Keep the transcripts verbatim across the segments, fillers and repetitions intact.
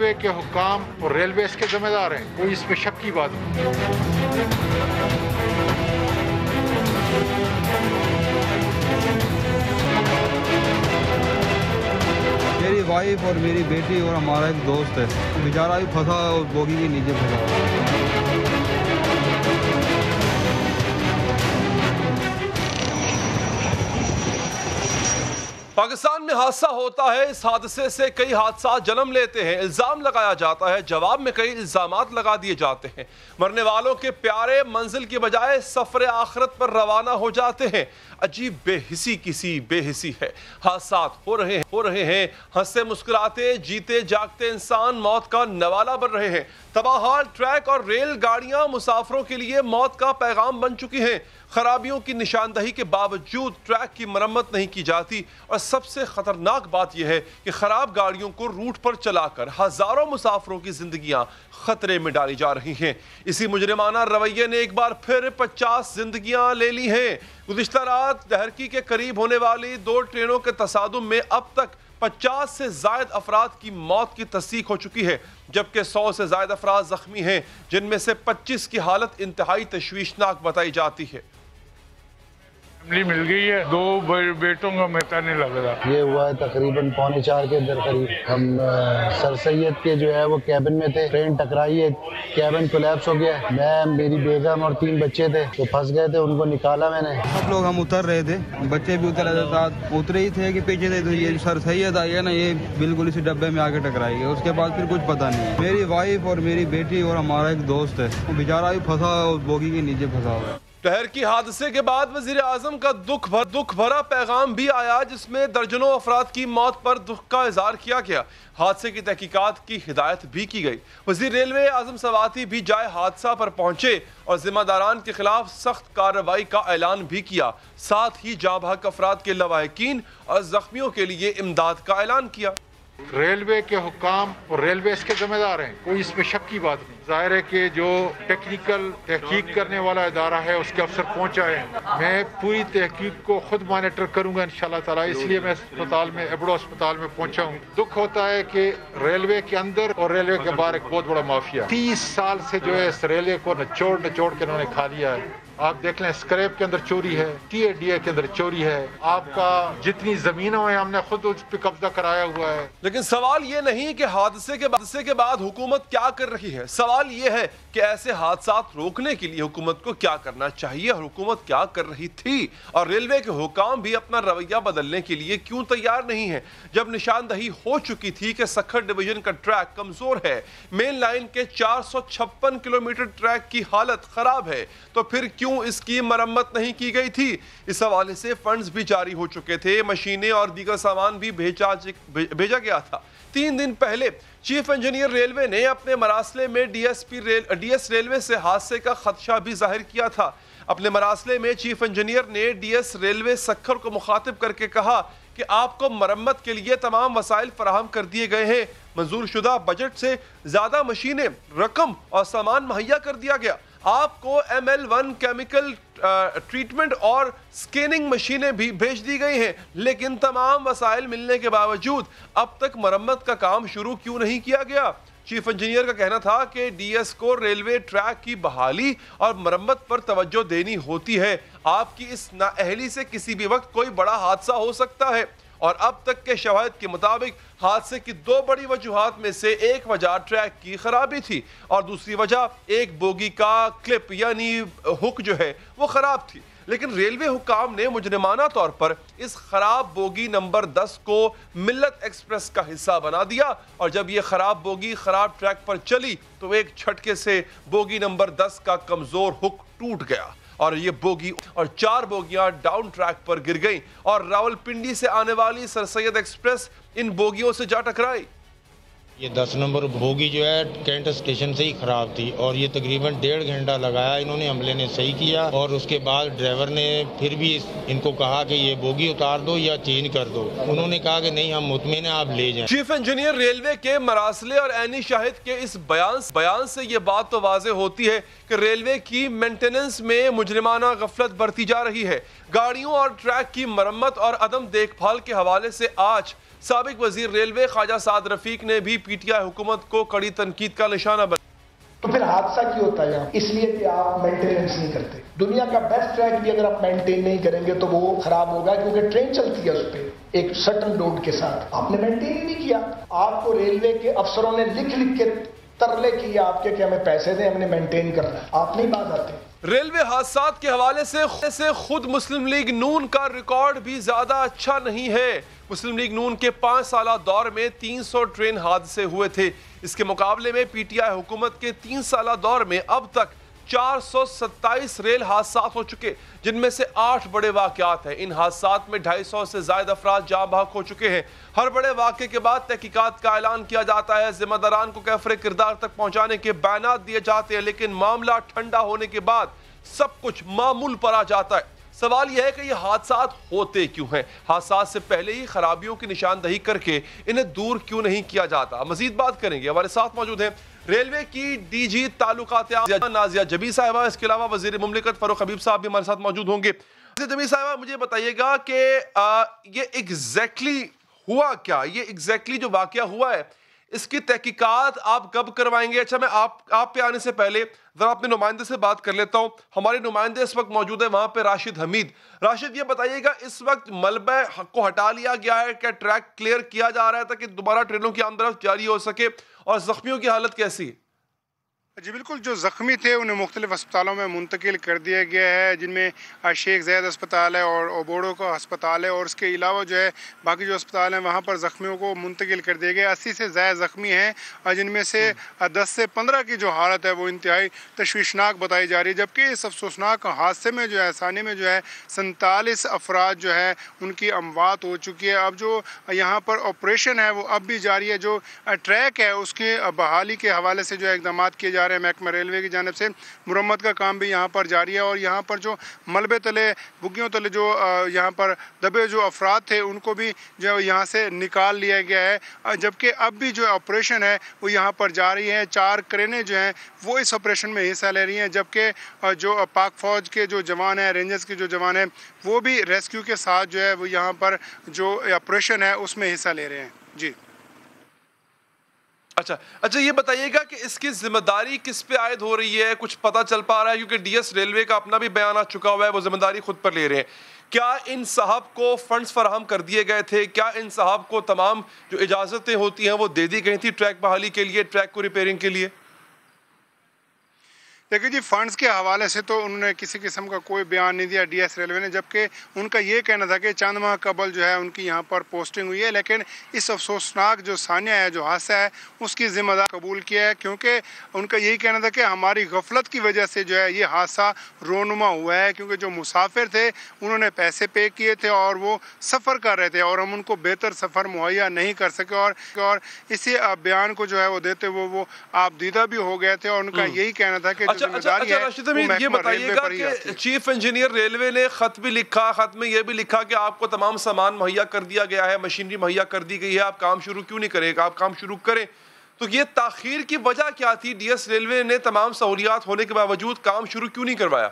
Railway के हुक्काम और railway इसके जिम्मेदार हैं, कोई इसमें शक की बात नहीं। मेरी वाइफ और मेरी बेटी और हमारा एक दोस्त है, बेचारा भी फंसा और बोगी के नीचे फंसा। पाकिस्तान में हादसा होता है, इस हादसे से कई हादसा जन्म लेते हैं, इल्जाम लगाया जाता है, जवाब में कई इल्जामात लगा दिए जाते हैं। मरने वालों के प्यारे मंजिल की बजाय सफर आखिरत पर रवाना हो जाते हैं। अजीब बेहिसी किसी बेहिसी है। हादसात हो रहे हैं हो रहे हैं हंसते मुस्कुराते जीते जागते इंसान मौत का नवाला बन रहे हैं। तबाहाल ट्रैक और रेल गाड़ियां मुसाफिरों के लिए मौत का पैगाम बन चुकी हैं। खराबियों की निशानदही के बावजूद ट्रैक की मरम्मत नहीं की जाती और सबसे खतरनाक बात यह है कि खराब गाड़ियों को रूट पर चलाकर हजारों मुसाफिरों की जिंदगियां खतरे में डाली जा रही हैं। इसी मुजरिमाना रवैये ने एक बार फिर पचास जिंदगियां ले ली हैं। गुज़िश्ता रात डहरकी के करीब होने वाली दो ट्रेनों के तसादुम में अब तक पचास से जायद अफराद की मौत की तस्दीक हो चुकी है, जबकि सौ से जायद अफराद जख्मी हैं, जिनमें से पच्चीस की हालत इंतहाई तशवीशनाक बताई जाती है। फैमिली मिल गई है, दो बेटों का पता नहीं लग रहा। ये हुआ है तकरीबन पौने चार के अंदर करीब। हम सर सैयद के जो है वो कैबिन में थे, ट्रेन टकराई है, कैबिन कोलैप्स हो गया। मैं, मेरी बेगम और तीन बच्चे थे तो फंस गए थे, उनको निकाला मैंने। सब लोग हम उतर रहे थे, बच्चे भी उतर रहे थे साथ, उतरे ही थे कि पीछे थे तो ये सर सैयद आई है ना, ये बिल्कुल इसी डब्बे में आके टकराई है। उसके बाद फिर कुछ पता नहीं है। मेरी वाइफ और मेरी बेटी और हमारा एक दोस्त है, वो बेचारा भी फंसा और बोगी के नीचे फंसा हुआ है। शहर की हादसे के बाद वजीर आजम का दुख भर दुख भरा पैगाम भी आया, जिसमें दर्जनों अफराद की मौत पर दुख का इजहार किया गया। हादसे की तहकीकात की हिदायत भी की गई। वजीर रेलवे आजम सवाती भी जाए हादसा पर पहुंचे और जिम्मेदारान के खिलाफ सख्त कार्रवाई का ऐलान भी किया। साथ ही जाँ बहक अफराद के लवाहिकीन और जख्मियों के लिए इमदाद का ऐलान किया। रेलवे के हुक्काम और रेलवे इसके जिम्मेदार हैं, कोई इसमें शक की बात नहीं। जाहिर है कि जो टेक्निकल तहकीक करने वाला इदारा है उसके अफसर पहुंचा है। मैं पूरी तहकीक को खुद मॉनिटर करूंगा इंशाल्लाह ताला, इसलिए मैं अस्पताल में एबड़ो अस्पताल में पहुंचा हूं। दुख होता है कि रेलवे के अंदर और रेलवे के बाहर एक बहुत बड़ा माफिया तीस साल से जो है इस रेलवे को नचोड़ नचोड़ के उन्होंने खा लिया है। आप देख लें, स्क्रैप के अंदर चोरी है, टी ए डी ए के अंदर चोरी है, आपका जितनी जमीनों है हमने खुद उस पर कब्जा कराया हुआ है। लेकिन सवाल ये नहीं कि हादसे के हादसे के बाद हुकूमत क्या कर रही है, सवाल ये है कि ऐसे हादसात रोकने के लिए हुकूमत को क्या करना चाहिए और हुकूमत क्या कर रही थी। और रेलवे के हुकाम भी अपना रवैया बदलने के लिए क्यों तैयार नहीं है। जब निशानदही हो चुकी थी कि सक्खर डिवीजन का ट्रैक कमजोर है, मेन लाइन के चार सौ छप्पन किलोमीटर ट्रैक की हालत खराब है, तो फिर क्यों इसकी मरम्मत नहीं की गई थी। इस हवाले से फंड्स भी जारी हो चुके थे, मशीनें और दीगर सामान भी भेजा भेजा गया था। तीन दिन पहले चीफ इंजीनियर रेलवे ने अपने मरासले में डीएसपी रेल डीएस रेलवे से हादसे का खदशा भी जाहिर किया था। अपने मरासले में चीफ इंजीनियर ने डीएस रेलवे सक्खर को मुखातिब करके कहा कि आपको मरम्मत के लिए तमाम वसाइल फराहम कर दिए गए हैं। मंजूर शुदा बजट से ज्यादा मशीनें, रकम और सामान मुहैया कर दिया गया। आपको M L one chemical treatment और स्कैनिंग मशीनें भी भेज दी गई हैं, लेकिन तमाम वसाइल मिलने के बावजूद अब तक मरम्मत का काम शुरू क्यों नहीं किया गया। चीफ इंजीनियर का कहना था कि डीएस को रेलवे ट्रैक की बहाली और मरम्मत पर तवज्जो देनी होती है। आपकी इस नाअहली से किसी भी वक्त कोई बड़ा हादसा हो सकता है। और अब तक के शवाहिद के मुताबिक हादसे की दो बड़ी वजूहात में से एक वजह ट्रैक की खराबी थी और दूसरी वजह एक बोगी का क्लिप यानी हुक जो है वो खराब थी। लेकिन रेलवे हुकाम ने मुजरिमाना तौर पर इस खराब बोगी नंबर दस को मिल्लत एक्सप्रेस का हिस्सा बना दिया और जब ये खराब बोगी खराब ट्रैक पर चली तो एक झटके से बोगी नंबर दस का कमजोर हुक टूट गया और ये बोगी और चार बोगियां डाउन ट्रैक पर गिर गईं और रावलपिंडी से आने वाली सर सैयद एक्सप्रेस इन बोगियों से जा टकराई। ये दस नंबर बोगी जो है कैंट स्टेशन से ही खराब थी और ये तकरीबन डेढ़ घंटा लगाया इन्होंने, हमले ने सही किया और उसके बाद ड्राइवर ने फिर भी इनको कहा कि ये बोगी उतार दो या चेंज कर दो। उन्होंने कहा कि नहीं, हम मुतमिन हैं, आप ले जाएं। चीफ इंजीनियर रेलवे के मरासले और एनी शाहिद के इस बयान बयान से ये बात तो वाज़ेह होती है कि रेलवे की मेंटेनेंस में मुजरिमाना गफलत बरती जा रही है। गाड़ियों और ट्रैक की मरम्मत और अदम देखभाल के हवाले से आज साबिक वजीर रेलवे ख्वाजा साद रफीक ने भी पीटीआई हुकूमत को कड़ी तनकीद का निशाना बनाया। तो फिर हादसा क्यों होता है? इसलिए कि आप मेंटेनेंस नहीं करते। दुनिया का बेस्ट ट्रैक भी अगर आप मेंटेन नहीं करेंगे तो वो खराब होगा, क्योंकि ट्रेन चलती है उस पर एक सर्टन लोड के साथ। आपने मेंटेन ही नहीं किया। आपको रेलवे के अफसरों ने लिख लिख के तरले किए आपके कि हमें पैसे दें, हमने मेंटेन करना है। आप नहीं बात आते। रेलवे हादसात के हवाले से, से खुद मुस्लिम लीग नून का रिकॉर्ड भी ज्यादा अच्छा नहीं है। मुस्लिम लीग नून के पांच साल दौर में तीन सौ ट्रेन हादसे हुए थे। इसके मुकाबले में पीटीआई हुकूमत के तीन साल दौर में अब तक चार सौ सत्ताईस रेल हादसात हो चुके, जिनमें से आठ बड़े वाकयात हैं। इन हादसात में ढाई सौ से ज्यादा अफराद जाँ बहक हो चुके हैं। हर बड़े वाक़े के बाद तहकीकात का ऐलान किया जाता है, जिम्मेदारान को कैफरे किरदार तक पहुंचाने के बयानात दिए जाते हैं, लेकिन मामला ठंडा होने के बाद सब कुछ मामूल पर आ जाता है। सवाल यह है कि ये हादसात होते क्यों हैं? हादसात से पहले ही खराबियों की निशानदही करके इन्हें दूर क्यों नहीं किया जाता? मजीद बात करेंगे। हमारे साथ मौजूद हैं रेलवे की डीजी ताल्लुकात नाजिया जबी साहिबा, इसके अलावा वजीर मुमलिकत फारूक हबीब साहब भी हमारे साथ मौजूद होंगे। जबी साहिबा, मुझे बताइएगा कि ये एग्जैक्टली हुआ क्या? ये एग्जैक्टली जो वाकया हुआ है, इसकी तहकीकात आप कब करवाएंगे? अच्छा, मैं आप आप पे आने से पहले जरा अपने नुमाइंदे से बात कर लेता हूं। हमारे नुमाइंदे इस वक्त मौजूद है वहां पे, राशिद हमीद। राशिद, ये बताइएगा, इस वक्त मलबे को हटा लिया गया है, क्या ट्रैक क्लियर किया जा रहा है ताकि दोबारा ट्रेनों की आमद जारी हो सके, और जख्मियों की हालत कैसी है? जी बिल्कुल, जो ज़ख्मी थे उन्हें मुख्तलिफ अस्पतालों में मुंतकिल कर दिया गया है, जिनमें शेख ज़ैद अस्पताल है और ओबोड़ो का अस्पताल है, और उसके अलावा जो है बाकी जो अस्पताल हैं वहाँ पर ज़ख्मियों को मुंतकिल कर दिया गया। अस्सी से ज़्यादा ज़ख्मी हैं, और जिनमें से दस से पंद्रह की जो हालत है वो इंतहाई तशवीशनाक बताई जा रही है। जबकि इस अफसोसनाक हादसे में जो है सानी में जो है सैंतालीस अफराद जो है उनकी अमवात हो चुकी है। अब जो यहाँ पर ऑपरेशन है वो अब भी जारी है। जो ट्रैक है उसकी बहाली के हवाले से जो है इक़दाम किए जा रहे हैं महकमा रेलवे की जानिब से। मुरम्मत का काम भी यहाँ पर जारी है, और यहाँ पर जो मलबे तले, बुग्गियों तले जो यहाँ पर दबे जो अफराद थे उनको भी जो यहाँ से निकाल लिया गया है। जबकि अब भी जो ऑपरेशन है वो यहाँ पर जारी है। चार क्रेनें जो हैं वो इस ऑपरेशन में हिस्सा ले रही हैं, जबकि जो पाक फौज के जो जवान हैं, रेंजर्स के जो जवान हैं, वो भी रेस्क्यू के साथ जो है वो यहाँ पर जो ऑपरेशन है उसमें हिस्सा ले रहे हैं। जी अच्छा अच्छा ये बताइएगा कि इसकी जिम्मेदारी किस पे आयद हो रही है? कुछ पता चल पा रहा है? क्योंकि डीएस रेलवे का अपना भी बयान आ चुका हुआ है, वो जिम्मेदारी खुद पर ले रहे हैं। क्या इन साहब को फंड्स फराहम कर दिए गए थे? क्या इन साहब को तमाम जो इजाज़तें होती हैं वो दे दी गई थी ट्रैक बहाली के लिए, ट्रैक को रिपेयरिंग के लिए? देखिए जी, फंड्स के हवाले से तो उन्होंने किसी किस्म का कोई बयान नहीं दिया डीएस रेलवे ने, जबकि उनका ये कहना था कि चंद माह कबल जो है उनकी यहाँ पर पोस्टिंग हुई है। लेकिन इस अफसोसनाक जो सानिया है, जो हादसा है, उसकी जिम्मेदार कबूल किया है, क्योंकि उनका यही कहना था कि हमारी गफलत की वजह से जो है ये हादसा रोनुमा हुआ है। क्योंकि जो मुसाफिर थे उन्होंने पैसे पे किए थे और वो सफ़र कर रहे थे, और हम उनको बेहतर सफ़र मुहैया नहीं कर सके, और और इसी बयान को जो है वो देते वो वो आप दीदा भी हो गए थे। और उनका यही कहना था कि अच्छा अच्छा अच्छा राशिद हमीद, ये बताइएगा कि चीफ इंजीनियर रेलवे ने खत भी लिखा, खत में ये भी लिखा कि आपको तमाम सामान मुहैया कर दिया गया है, मशीनरी मुहैया कर दी गई है, आप काम शुरू क्यों नहीं करें? आप काम शुरू करें। तो ये ताखीर की वजह क्या थी? डीएस रेलवे ने तमाम सहूलियात होने के बावजूद काम शुरू क्यों नहीं करवाया?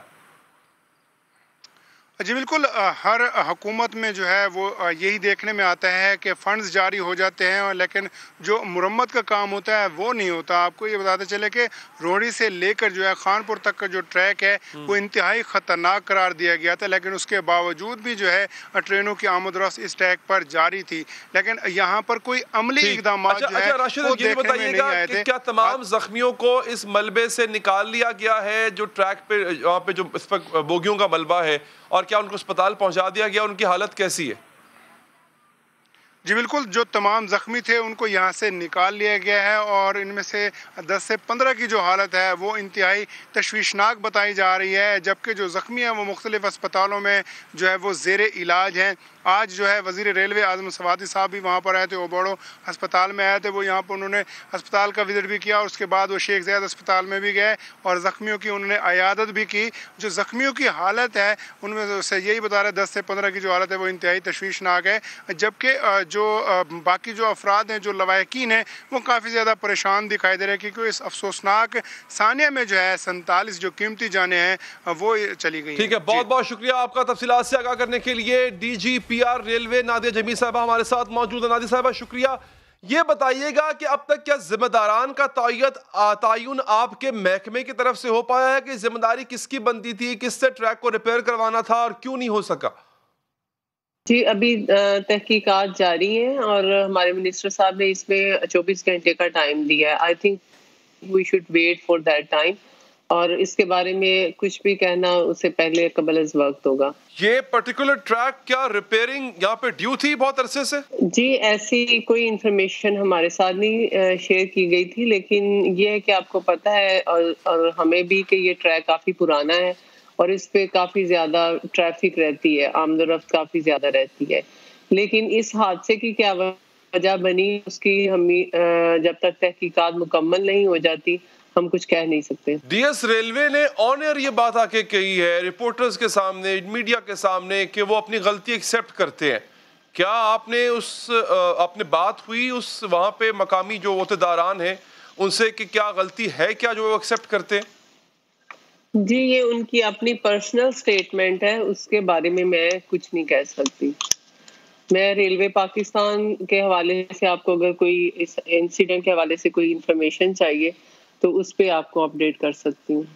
जी बिल्कुल, हर हुकूमत में जो है वो यही देखने में आता है कि फ़ंड्स जारी हो जाते हैं, और लेकिन जो मुरम्मत का काम होता है वो नहीं होता। आपको ये बताते चले कि रोहड़ी से लेकर जो है खानपुर तक का जो ट्रैक है वो इंतहाई ख़तरनाक करार दिया गया था, लेकिन उसके बावजूद भी जो है ट्रेनों की आमद रफ्त इस ट्रैक पर जारी थी। लेकिन यहाँ पर कोई अमली इक़दाम अच्छा, जो है अच्छा, राशिद, वो ये देखने में नहीं आए थे। क्या तमाम जख्मियों को इस मलबे से निकाल लिया गया है जो ट्रैक पे, वहाँ पे जो इस पर बोगियों का मलबा है, और क्या उनको अस्पताल पहुंचा दिया गया? उनकी हालत कैसी है? जी बिल्कुल, जो तमाम ज़ख्मी थे उनको यहाँ से निकाल लिया गया है, और इनमें से दस से पंद्रह की जो हालत है वो इंतहाई तशवीशनाक बताई जा रही है। जबकि जो ज़ख्मी हैं वो मुख्तलिफ़ अस्पतालों में जो है वो ज़ेर इलाज हैं। आज जो है वज़ीर रेलवे आज़म सवादी साहब भी वहाँ पर आए थे, ओबड़ो अस्पताल में आए थे। वो यहाँ पर उन्होंने अस्पताल का विजिट भी किया, और उसके बाद वो शेख ज़ैद अस्पताल में भी गए और ज़ख्मियों की उन्होंने अयादत भी की। जो ज़ख्मियों की हालत है उनमें से यही बता रहे दस से पंद्रह की जो हालत है वो इंतहाई तशवीशनाक है। जबकि जो बाकी जो अफराद हैं, जो लवाकिन हैं, वो काफ़ी ज़्यादा परेशान दिखाई दे रहे हैं, क्योंकि इस अफसोसनाक सानिया में जो है सैंतालीस जो कीमती जाने हैं वो चली गई। ठीक है, बहुत बहुत शुक्रिया आपका तफसीलात से आगाह करने के लिए। D G PR railway Nadia Jami साहबा हमारे साथ मौजूद है। नादिया साहबा शुक्रिया। ये बताइएगा कि अब तक क्या जिम्मेदारान का तय्यत तयन आपके महकमे की तरफ से हो पाया है कि जिम्मेदारी किसकी बनती थी, किससे ट्रैक को रिपेयर करवाना था और क्यों नहीं हो सका? जी, अभी तहकीकात जारी हैं और हमारे मिनिस्टर साहब ने इसमें चौबीस घंटे का टाइम दिया है। I think we should wait for that time और इसके बारे में कुछ भी कहना उससे पहले कबल अज़ वक्त होगा। ये पर्टिकुलर ट्रैक क्या रिपेयरिंग यहाँ पे ड्यू थी बहुत अरसे से? जी, ऐसी कोई इंफॉर्मेशन हमारे साथ नहीं शेयर की गई थी, लेकिन ये है कि आपको पता है और, और हमें भी कि ये ट्रैक काफ़ी पुराना है और इस पे काफ़ी ज़्यादा ट्रैफिक रहती है, आमदोरफ्त काफ़ी ज़्यादा रहती है। लेकिन इस हादसे की क्या वजह बनी उसकी हम जब तक तहकीकात मुकम्मल नहीं हो जाती हम कुछ कह नहीं सकते। डीएस रेलवे ने ऑन एयर ये बात आके कही है रिपोर्टर्स के सामने, मीडिया के सामने, कि वो अपनी गलती एक्सेप्ट करते हैं। क्या आपने उस अपने बात हुई उस वहाँ पे मकामी जो ओहदेदारान हैं उनसे कि क्या गलती है क्या जो वो एक्सेप्ट करते हैं? जी, ये उनकी अपनी पर्सनल स्टेटमेंट है, उसके बारे में मैं कुछ नहीं कह सकती। मैं रेलवे पाकिस्तान के हवाले से आपको अगर कोई इस इंसिडेंट के हवाले से कोई इंफॉर्मेशन चाहिए तो उस पे आपको अपडेट कर सकती हूँ।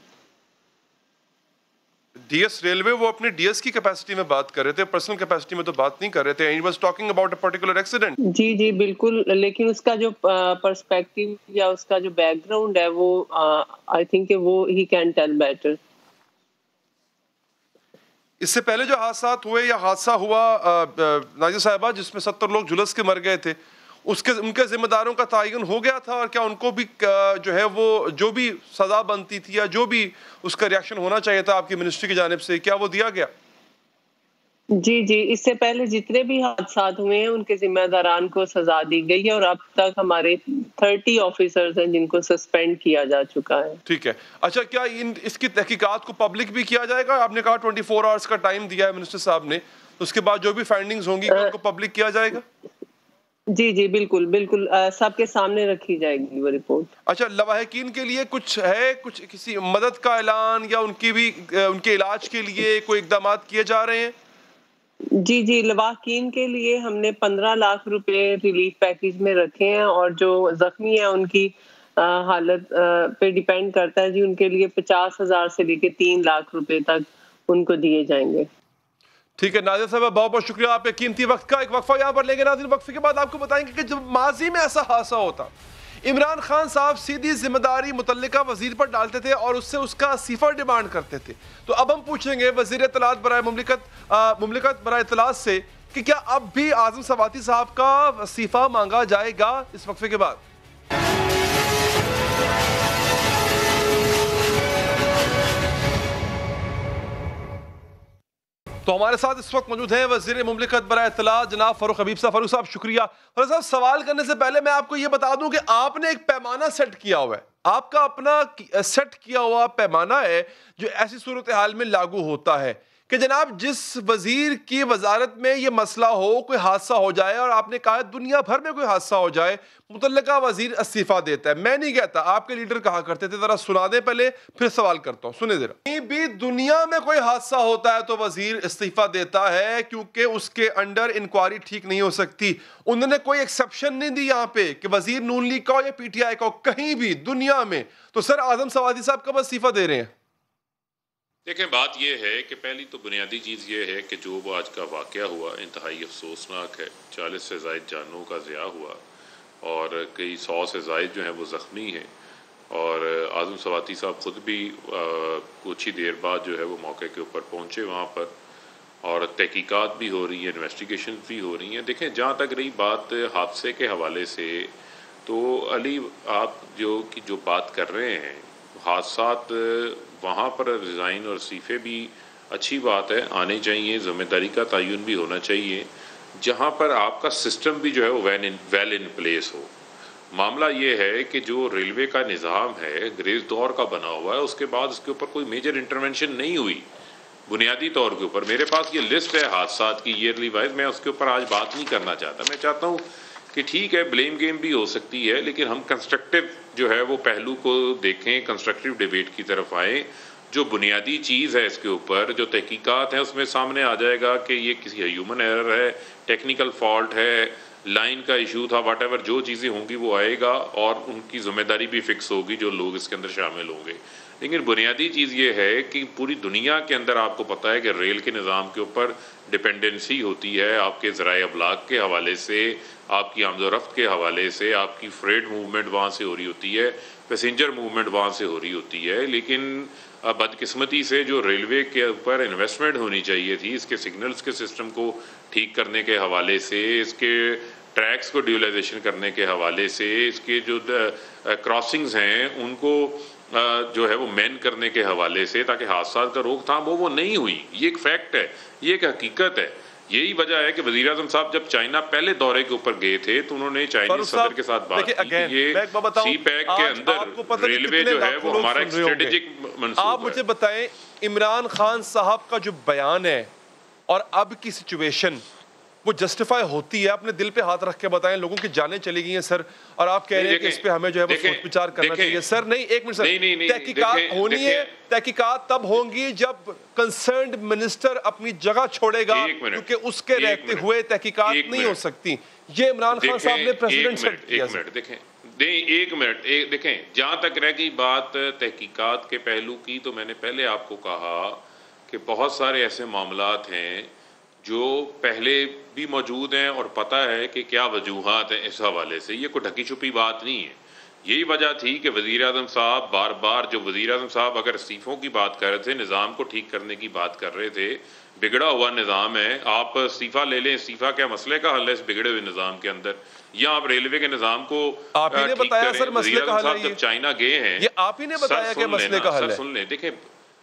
डीएस रेलवे वो अपने डीएस की कैपेसिटी में बात कर रहे थे, पर्सनल कैपेसिटी में तो बात नहीं कर रहे थे। He was talking about a particular accident. जी जी बिल्कुल, लेकिन उसका जो पर्सपेक्टिव या उसका जो बैकग्राउंड है वो आई थिंक वो ही कैन टेल बेटर। इससे पहले जो हादसा हुए या हादसा हुआ नाज़िया साहिबा जिसमें सत्तर लोग झुलस के मर गए थे, उसके उनके जिम्मेदारों का तयन हो गया था और क्या उनको भी जो है वो जो भी सज़ा बनती थी या जो भी उसका रिएक्शन होना चाहिए था आपकी मिनिस्ट्री की जानिब से, क्या वो दिया गया? जी जी, इससे पहले जितने भी हादसा हुए हैं उनके जिम्मेदारान को सजा दी गई है और अब तक हमारे तीस ऑफिसर्स हैं जिनको सस्पेंड किया जा चुका है। ठीक है, अच्छा, क्या इन इसकी तहकीकात को पब्लिक भी किया जाएगा? आपने कहा चौबीस आवर्स का टाइम दिया है मिनिस्टर साहब ने, उसके बाद जो भी फाइंडिंग्स होंगी उनको पब्लिक किया जाएगा? जी जी बिल्कुल बिल्कुल, सबके सामने रखी जाएगी वो रिपोर्ट। अच्छा, लवाहिकीन के लिए कुछ है, कुछ किसी मदद का ऐलान या उनकी भी उनके इलाज के लिए कोई इकदाम किए जा रहे हैं? जी जी, लवाहिकीन के लिए हमने पंद्रह लाख रुपए रिलीफ पैकेज में रखे हैं और जो जख्मी है उनकी आ, हालत आ, पे डिपेंड करता है जी, उनके लिए पचास हजार से लेके तीन लाख रुपए तक उनको दिए जाएंगे। ठीक है नाज़िया साहब, बहुत बहुत शुक्रिया आपके कीमती वक्त का। एक वक्फा यहाँ पर लेंगे नाज़रीन, वक्फे के बाद आपको बताएंगे कि जब माजी में ऐसा हादसा होता इमरान खान साहब सीधी जिम्मेदारी मुतल्लिका वजीर पर डालते थे और उससे उसका इस्तीफा डिमांड करते थे। तो अब हम पूछेंगे वजीर इत्तलात बराए मुमलिकत मुमलिकत बराए इत्तलात से कि क्या अब भी आजम सवाती साहब का इस्तीफा मांगा जाएगा इस वक्फे के बाद। तो हमारे साथ इस वक्त मौजूद हैं वज़ीर मुमलिकत बराए इत्तलात जनाब फ़ारूक हबीब साहब। फ़ारूक साहब शुक्रिया। फ़ारूक साहब, सवाल करने से पहले मैं आपको ये बता दूं कि आपने एक पैमाना सेट किया हुआ है, आपका अपना सेट किया हुआ पैमाना है जो ऐसी सूरत हाल में लागू होता है कि जनाब जिस वजीर की वजारत में ये मसला हो, कोई हादसा हो जाए और आपने कहा दुनिया भर में कोई हादसा हो जाए, मुतल्लिका वजीर इस्तीफा देता है। मैं नहीं कहता, आपके लीडर कहा करते थे। जरा सुना दे पहले, फिर सवाल करता हूँ, सुने जरा। कहीं भी दुनिया में कोई हादसा होता है तो वजीर इस्तीफा देता है क्योंकि उसके अंडर इंक्वायरी ठीक नहीं हो सकती। उन्होंने कोई एक्सेप्शन नहीं दी यहाँ पे कि वजीर नून लीग का हो या पीटीआई का हो, कहीं भी दुनिया में। तो सर आजम सवाती साहब कब इस्तीफा दे रहे हैं? देखें, बात यह है कि पहली तो बुनियादी चीज़ ये है कि जो वो आज का वाक़या हुआ इंतहाई अफसोसनाक है। चालीस से ज़ायद जानों का ज़िया हुआ और कई सौ से ज़ायद जो हैं वो ज़ख्मी हैं और आज़म सवाती साहब ख़ुद भी कुछ ही देर बाद जो है वो मौके के ऊपर पहुँचे वहाँ पर और तहकीकात भी हो रही है, इन्वेस्टिगेशन भी हो रही हैं। देखें, जहाँ तक रही बात हादसे के हवाले से, तो अली आप जो की जो बात कर रहे हैं हादसात, वहाँ पर रिज़ाइन और इस्तीफ़े भी अच्छी बात है, आने चाहिए, ज़िम्मेदारी का तयन भी होना चाहिए, जहाँ पर आपका सिस्टम भी जो है वो when in well in place हो। मामला ये है कि जो रेलवे का निज़ाम है ग्रेस दौर का बना हुआ है, उसके बाद उसके ऊपर कोई मेजर इंटरवेंशन नहीं हुई बुनियादी तौर के ऊपर। मेरे पास ये लिस्ट है हादसात की ईयरली वाइज, मैं उसके ऊपर आज बात नहीं करना चाहता। मैं चाहता हूँ कि ठीक है, ब्लेम गेम भी हो सकती है, लेकिन हम कंस्ट्रक्टिव जो है वो पहलू को देखें, कंस्ट्रक्टिव डिबेट की तरफ आएँ जो बुनियादी चीज़ है इसके ऊपर, जो तहकीकात हैं उसमें सामने आ जाएगा कि ये किसी ह्यूमन एरर है, टेक्निकल फॉल्ट है, लाइन का इशू था, वट एवर जो चीज़ें होंगी वो आएगा और उनकी ज़िम्मेदारी भी फिक्स होगी जो लोग इसके अंदर शामिल होंगे। लेकिन बुनियादी चीज़ ये है कि पूरी दुनिया के अंदर आपको पता है कि रेल के निज़ाम के ऊपर डिपेंडेंसी होती है, आपके ज़राए अबलाग के हवाले से, आपकी आमदोरफ्त के हवाले से, आपकी फ्रेट मूवमेंट वहाँ से हो रही होती है, पैसेंजर मूवमेंट वहाँ से हो रही होती है। लेकिन बदकिस्मती से जो रेलवे के ऊपर इन्वेस्टमेंट होनी चाहिए थी, इसके सिग्नल्स के सिस्टम को ठीक करने के हवाले से, इसके ट्रैक्स को ड्यूलाइजेशन करने के हवाले से, इसके जो क्रॉसिंग्स हैं उनको जो है वो मैन करने के हवाले से, ताकि हादसा का रोकथाम हो, वो नहीं हुई। ये एक फैक्ट है, ये एक हकीकत है। यही वजह है कि वज़ीर आज़म साहब जब चाइना पहले दौरे के ऊपर गए थे तो उन्होंने चाइनीज सदर के साथ बात की कि ये सी पैक के अंदर रेलवे जो है वो हमारा एक स्ट्रेटेजिक मंसूबा है। आप मुझे बताएं, इमरान खान साहब का जो बयान है और अब की सिचुएशन वो जस्टिफाई होती है? अपने दिल पे हाथ रख के बताएं, लोगों की जानें चली गई हैं सर और आप कह रहे हैं कि इस पे हमें जो है वो सोच विचार करना चाहिए। सर नहीं, एक मिनट सर, तहकीकात होनी है, तहकीकात तब होंगी जब कंसर्न्ड मिनिस्टर अपनी जगह छोड़ेगा, क्योंकि उसके रहते हुए तहकीकात नहीं हो सकती। ये इमरान खान साहब ने प्रेसिडेंट सेट किया। एक मिनट देखें, एक मिनट एक देखें, जहाँ तक रह गई बात तहकीकात के पहलू की, तो मैंने पहले आपको कहा कि बहुत सारे ऐसे मामलात हैं जो पहले भी मौजूद हैं और पता है कि क्या वजूहात हैं इस हवाले से। ये कोई ढकी छुपी बात नहीं है। यही वजह थी कि वज़ीर आज़म साहब बार बार, जो वज़ीर आज़म साहब अगर इस्तीफ़ों की बात कर रहे थे, निज़ाम को ठीक करने की बात कर रहे थे, बिगड़ा हुआ निज़ाम है, आप इस्तीफ़ा ले लें, इस्तीफ़ा क्या मसले का हल है इस बिगड़े हुए निज़ाम के अंदर, या आप रेलवे के निज़ाम को आप ही ने बताया सर मसले का हल है। जब चाइना गए हैं, ये आप ही ने बताया कि मसले का हल है। सुन लें, देखें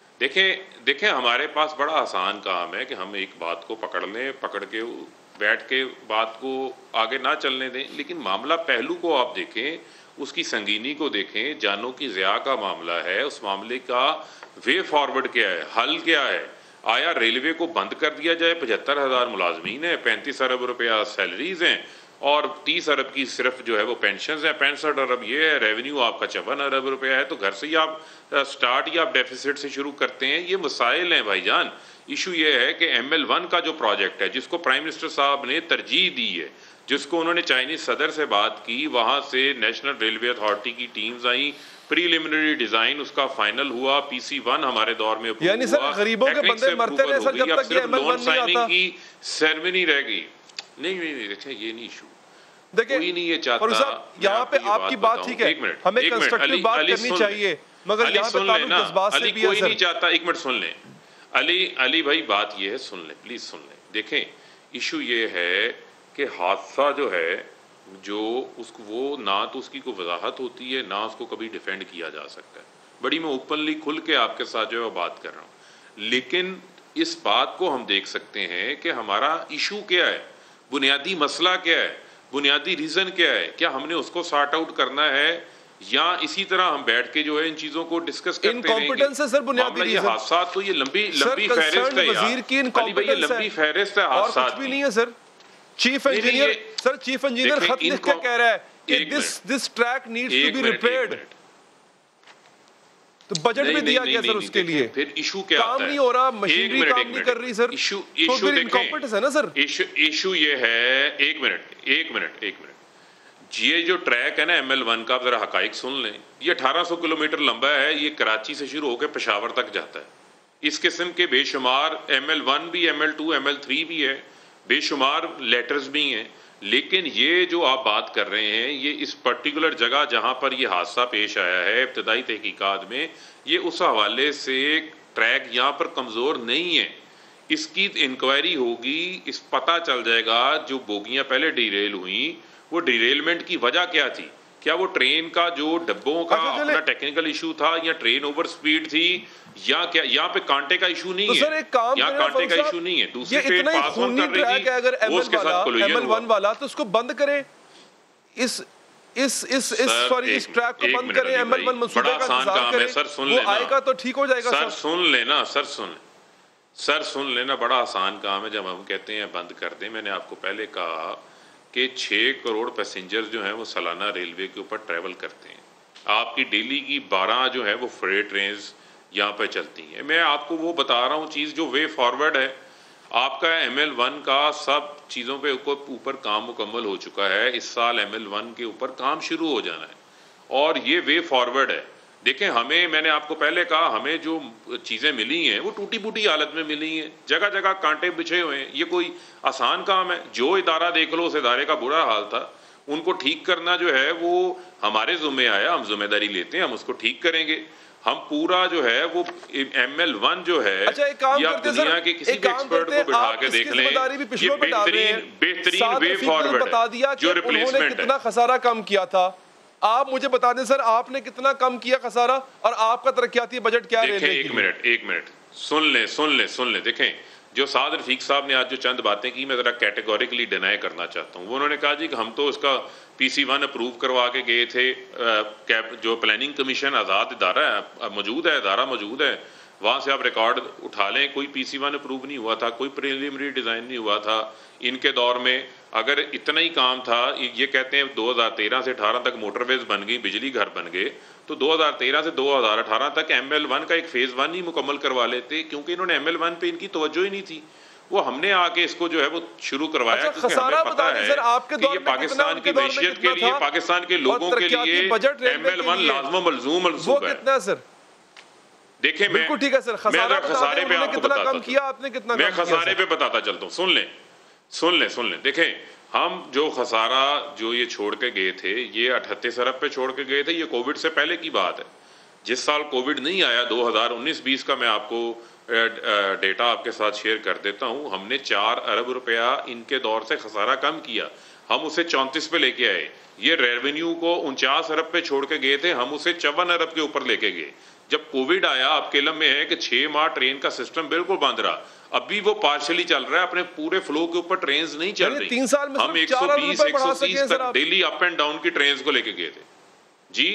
देखें देखें हमारे पास बड़ा आसान काम है कि हम एक बात को पकड़ लें, पकड़ के बैठ के बात को आगे ना चलने दें। लेकिन मामला पहलू को आप देखें, उसकी संगीनी को देखें, जानों की ज़िया का मामला है, उस मामले का वे फॉरवर्ड क्या है, हल क्या है? आया रेलवे को बंद कर दिया जाए, पचहत्तर हज़ार मुलाजमीन हैं, पैंतीस अरब रुपया सैलरीज हैं और तीस अरब की सिर्फ जो है वो पेंशन है, पैंसठ अरब ये है, रेवेन्यू आपका चौवन अरब रुपया है, तो घर से ही आप स्टार्ट या आप डेफिसिट से शुरू करते हैं। ये मसाइल हैं भाईजान। इशू ये है कि एम एल वन का जो प्रोजेक्ट है, जिसको प्राइम मिनिस्टर साहब ने तरजीह दी है, जिसको उन्होंने चाइनीज सदर से बात की, वहाँ से नेशनल रेलवे अथॉरिटी की टीम्स आई, प्रीलिमिनरी डिजाइन उसका फाइनल हुआ, पीसी वन हमारे दौर में यानी सर गरीबों के बंदे मरते रहे सर जब तक ये एम एल वन नहीं आता, की सेरेमनी रह गई। नहीं नहीं नहीं देखिए, ये नहीं इशू, देखिए कोई नहीं ये चाहता। यहाँ पे आपकी बात ठीक है, हमें कंस्ट्रक्टिव बात करनी चाहिए, मगर यहाँ पे ताल्लुक जज्बात से भी है। कोई नहीं चाहता, एक मिनट सुन लें अली अली भाई, बात ये है, सुन लें प्लीज सुन लें। देखें, इशू ये है कि हादसा जो है, जो उसको वो ना तो उसकी कोई वजाहत होती है, ना उसको कभी डिफेंड किया जा सकता है। बड़ी मैं ओपनली खुल के आपके साथ जो है बात कर रहा हूँ, लेकिन इस बात को हम देख सकते हैं कि हमारा इशू क्या है, बुनियादी मसला क्या है, बुनियादी रीजन क्या है, क्या हमने उसको सॉर्ट आउट करना है या इसी तरह हम बैठ के जो है इन चीजों को डिस्कस करते रहेंगे। इनकॉम्पिटेंस है सर बुनियादी रीजन। हादसा तो ये लंबी लंबी फहरिस्त है वजीर की इनकॉम्पिटेंस है, लंबी फहरिस्त है, और कुछ भी नहीं है sir. Chief engineer sir chief engineer खत लिख के कह रहा है कि this this track needs to be repaired, तो बजट में दिया गया सर उसके लिए। फिर इशू क्या काम नहीं हो रहा, मशीनरी काम नहीं कर रही सर, इशू तो फिर इनकॉम्पिटेंस है ना सर। इशू इशू ये है, एक मिनट एक मिनट एक मिनट ये जो ट्रैक है ना एम एल वन का, जरा हकाइक सुन लें। ये अठारह सौ किलोमीटर लंबा है, ये कराची से शुरू होकर पेशावर तक जाता है। इस किस्म के बेशुमार एम एल वन भी, M L two, M L three भी है, बेशुमार लेटर्स भी हैं। लेकिन ये जो आप बात कर रहे हैं, ये इस पर्टिकुलर जगह जहां पर ये हादसा पेश आया है, इब्तदाई तहकीकात में, ये उस हवाले से ट्रैक यहाँ पर कमज़ोर नहीं है। इसकी इंक्वायरी होगी, इस पता चल जाएगा जो बोगियाँ पहले डिरेल हुई, वो डिरेलमेंट की वजह क्या थी। क्या वो ट्रेन का जो डब्बों का अपना टेक्निकल इशू था, या ट्रेन ओवर स्पीड थी, या क्या यहाँ पे कांटे का इशू नहीं तो है, सर एक काम यहाँ कांटे का इशू नहीं है। दूसरी ट्रेन पास ऑन कर रही थी, अगर वो उसके साथ कोलिजन एम एल वन वाला, तो उसको बंद करें, इस इस इस इस सॉरी इस ट्रैक को बंद करें, एम एल वन मंसूबे का इंतजार करें, सर सुन वो आएगा तो ठीक हो जाएगा। सर सुन लेना, सर सुन सर सुन लेना, बड़ा आसान काम है। जब हम कहते हैं बंद कर दें, मैंने आपको पहले कहा कि छः करोड़ पैसेंजर्स जो हैं वो सालाना रेलवे के ऊपर ट्रैवल करते हैं। आपकी डेली की बारह जो है वो फ्रेट ट्रेन्स यहाँ पे चलती हैं। मैं आपको वो बता रहा हूँ चीज़ जो वे फॉरवर्ड है। आपका एम एल वन का सब चीज़ों पे ऊपर काम मुकम्मल हो चुका है। इस साल एम एल वन के ऊपर काम शुरू हो जाना है और ये वे फॉरवर्ड है। देखें, हमें, मैंने आपको पहले कहा, हमें जो चीज़ें मिली हैं वो टूटी फूटी हालत में मिली हैं, जगह जगह कांटे बिछे हुए हैं। ये कोई आसान काम है? जो इदारा देख लो उस इदारे का बुरा हाल था, उनको ठीक करना जो है वो हमारे ज़िम्मे आया, हम जिम्मेदारी लेते हैं, हम उसको ठीक करेंगे। हम पूरा जो है वो एम एल वन जो है, अच्छा, एक काम या करते दुनिया के किसी भी एक्सपर्ट को बिठा के देख लें, ये बेहतरीन बेहतरीन वे फॉरवर्ड बता दिया है जो रिप्लेसमेंट है। कितना खसारा कम किया था। आप मुझे बता दें सर, आपने कितना कम किया खसारा और आपका तरक्याती बजट क्या है? एक मिनट एक मिनट सुन लें सुन लें सुन लें देखें, जो साद रफीक साहब ने आज जो चंद बातें की, मैं ज़रा कैटेगोरिकली डिनाई करना चाहता हूँ। वो उन्होंने कहा जी कि हम तो इसका पी सी वन अप्रूव करवा के गए थे, कैब जो प्लानिंग कमीशन आज़ाद इदारा है, मौजूद है, इदारा मौजूद है, वहाँ से आप रिकॉर्ड उठा लें, कोई पी सी वन अप्रूव नहीं हुआ था, कोई प्रिलिमिनरी डिज़ाइन नहीं हुआ था इनके दौर में। अगर इतना ही काम था, ये कहते हैं दो हज़ार तेरह से अठारह तक मोटरवेज बन गई, बिजली घर बन गए, तो दो हज़ार तेरह से दो हज़ार अठारह तक एम एल वन का एक फेज़ वन ही मुकम्मल करवा लेते, क्योंकि इन्होंने एम एल वन पे इनकी तवज्जो ही नहीं थी। वो हमने आके इसको जो है वो शुरू करवाया, अच्छा, क्योंकि हमें पता है सर, आपके कि ये पाकिस्तान की मैशियत के लिए, पाकिस्तान के लोगों के लिए एम एल वन लाज़िम मलज़ूम मंसूब है। सर देखें, बिल्कुल ठीक है सर, खसारे पे आपको बताता कम किया आपने, कितना मैं खसारे पे बताता चलता हूँ। सुन लें सुन लें सुन लें देखें, हम जो खसारा जो ये छोड़ के गए थे, ये अठतीस अरब पे छोड़ के गए थे। ये कोविड से पहले की बात है। जिस साल कोविड नहीं आया, दो हज़ार उन्नीस बीस का मैं आपको डेटा आपके साथ शेयर कर देता हूँ। हमने चार अरब रुपया इनके दौर से खसारा कम किया, हम उसे चौंतीस पे लेके आए। ये रेवेन्यू को उनचास अरब पे छोड़ के गए थे, हम उसे चौवन अरब के ऊपर लेके गए। जब कोविड आया, आपके इल्म में है कि छः माह ट्रेन का सिस्टम बिल्कुल बंद रहा, अभी वो पार्शली चल रहा है, अपने पूरे फ्लो के ऊपर ट्रेन नहीं चल रही। तीन साल में हम एक सौ बीस एक सौ तीस तक डेली अप एंड डाउन की ट्रेन को लेके गए थे जी।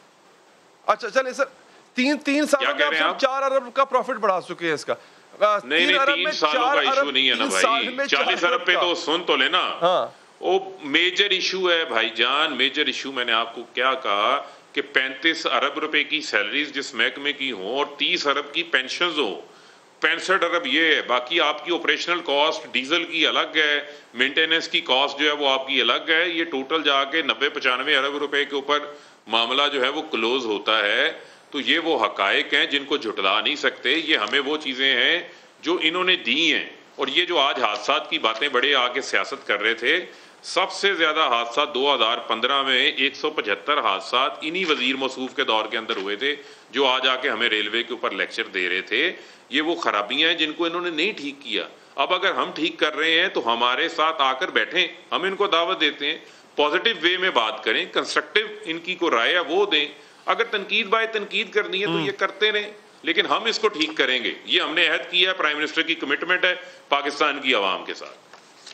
अच्छा चलिए सर, तीन तीन साल में आप चार अरब का प्रॉफिट बढ़ा चुके हैं इसका। नहीं नहीं, तीन सालों का इशू नहीं है ना भाई, चालीस अरब पे तो सुन तो लेना। वो मेजर इशू है भाईजान, मेजर इशू। मैंने आपको क्या कहा कि पैंतीस अरब रुपए की सैलरीज जिस महकमे की हो और तीस अरब की पेंशन हो, पैंसठ अरब ये है। बाकी आपकी ऑपरेशनल कॉस्ट डीजल की अलग है, मेंटेनेंस की कॉस्ट जो है वो आपकी अलग है। ये टोटल जाके नब्बे पचानवे अरब रुपए के ऊपर मामला जो है वो क्लोज होता है। तो ये वो हकायक हैं जिनको झुटला नहीं सकते। ये हमें वो चीज़ें हैं जो इन्होंने दी हैं। और ये जो आज हादसात की बातें बड़े आके सियासत कर रहे थे, सबसे ज़्यादा हादसा दो हज़ार पंद्रह में एक सौ पचहत्तर हादसात इन्हीं वजीर मौसूफ के दौर के अंदर हुए थे, जो आज आके हमें रेलवे के ऊपर लेक्चर दे रहे थे। ये वो खराबियां हैं जिनको इन्होंने नहीं ठीक किया। अब अगर हम ठीक कर रहे हैं तो हमारे साथ आकर बैठें, हम इनको दावत देते हैं, पॉजिटिव वे में बात करें, कंस्ट्रक्टिव इनकी को राय है वो दें। अगर तनकीद बाय तनकीद करनी है तो ये करते रहें, लेकिन हम इसको ठीक करेंगे। ये हमने अहद किया है, प्राइम मिनिस्टर की कमिटमेंट है पाकिस्तान की आवाम के साथ।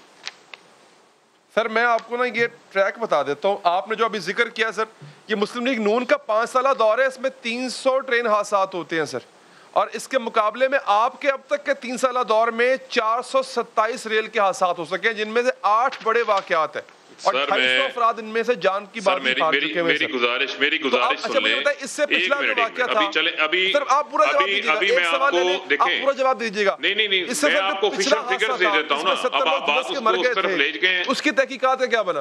सर मैं आपको ना ये ट्रैक बता देता हूँ। आपने जो अभी जिक्र किया सर, ये मुस्लिम लीग नून का पाँच साल दौर है, इसमें तीन सौ ट्रेन हादसात होते हैं सर, और इसके मुकाबले में आपके अब तक के तीन साल दौर में चार सौ सत्ताईस रेल के हादसात हो सके, जिनमें से आठ बड़े वाकयात है और ढाई सौ अफराद इनमें से जान की बात मेरी मेरी मेरी गुजारिश मेरी गुजारिश सुन लें। इससे पिछला जो वाकया था, अभी चले अभी सर आप पूरा जवाब दीजिएगा, अभी मैं आपको देखें, पूरा जवाब दीजिएगा। नहीं नहीं नहीं, मैं आपको ऑफिशियल फिगर्स दे देता हूं ना। अब आप बात उसको उस तरफ ले गए हैं, उसकी तहकीकात है क्या बना।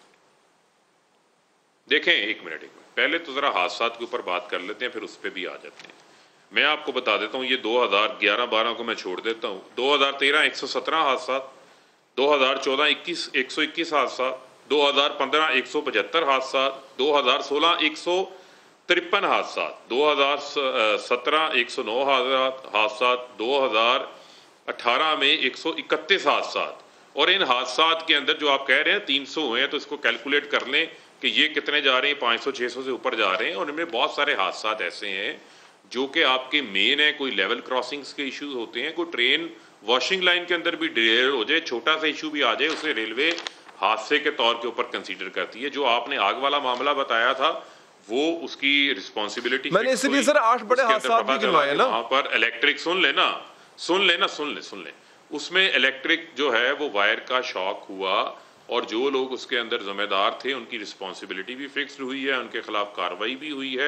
देखें एक मिनट एक मिनट पहले तो जरा हादसात के ऊपर बात कर लेते हैं, फिर उस पर भी आ जाते हैं। मैं आपको बता देता हूँ, ये दो हज़ार ग्यारह बारह को मैं छोड़ देता हूँ। दो हज़ार तेरह एक सौ सत्रह हादसा, दो हज़ार चौदह इक्कीस एक सौ इक्कीस हादसा, दो हज़ार पंद्रह एक सौ पचहत्तर हादसा, दो हज़ार सोलह एक सौ तिरपन हादसा, दो हज़ार सत्रह एक सौ नौ हादसा, दो हज़ार अठारह में एक सौ इकतीस हादसा। और इन हादसात के अंदर जो आप कह रहे हैं तीन सौ हुए हैं, तो इसको कैलकुलेट कर लें कि ये कितने जा रहे हैं, पाँच सौ छः सौ से ऊपर जा रहे हैं। और इनमें बहुत सारे हादसात ऐसे हैं जो कि आपके मेन है, कोई लेवल क्रॉसिंग्स के इश्यूज होते हैं, कोई ट्रेन वॉशिंग लाइन के अंदर भी डिलेयर हो जाए, छोटा सा इशू भी आ जाए, उसे रेलवे हादसे के तौर के ऊपर कंसीडर करती है। जो आपने आग वाला मामला बताया था वो उसकी रिस्पॉन्सिबिलिटी मैंने इसलिए सर आठ बड़े हादसा भी गिनवाए ना। वहाँ पर इलेक्ट्रिक सुन लेना सुन लेना सुन ले सुन ले उसमें इलेक्ट्रिक जो है वो वायर का शॉक हुआ और जो लोग उसके अंदर जिम्मेदार थे उनकी रिस्पॉन्सिबिलिटी भी फिक्स्ड हुई है, उनके खिलाफ कार्रवाई भी हुई है